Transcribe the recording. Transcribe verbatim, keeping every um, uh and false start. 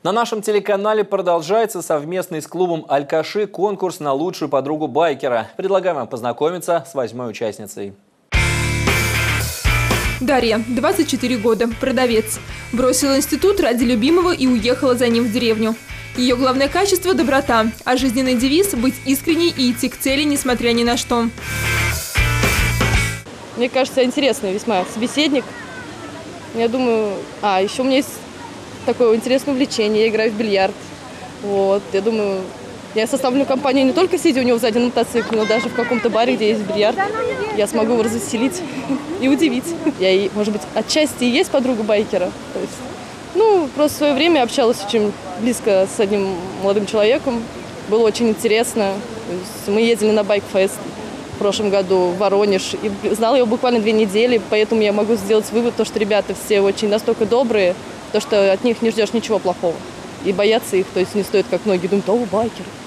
На нашем телеканале продолжается совместный с клубом «Аль-Каши» конкурс на лучшую подругу байкера. Предлагаем вам познакомиться с восьмой участницей. Дарья, двадцать четыре года, продавец. Бросила институт ради любимого и уехала за ним в деревню. Ее главное качество – доброта, а жизненный девиз – быть искренней и идти к цели, несмотря ни на что. Мне кажется, интересный весьма собеседник. Я думаю, а еще у меня есть такое интересное увлечение, я играю в бильярд. Вот, я думаю, я составлю компанию не только сидя у него сзади на мотоцикле, но даже в каком-то баре, где есть бильярд. Я смогу его развеселить и удивить. Я, может быть, отчасти и есть подруга байкера. То есть, ну, просто в свое время общалась очень близко с одним молодым человеком. Было очень интересно. То есть мы ездили на байк-фест в прошлом году в Воронеж. И знала его буквально две недели, поэтому я могу сделать вывод, то, что ребята все очень настолько добрые, то, что от них не ждешь ничего плохого. И бояться их, то есть не стоит, как многие думают, о, байкер.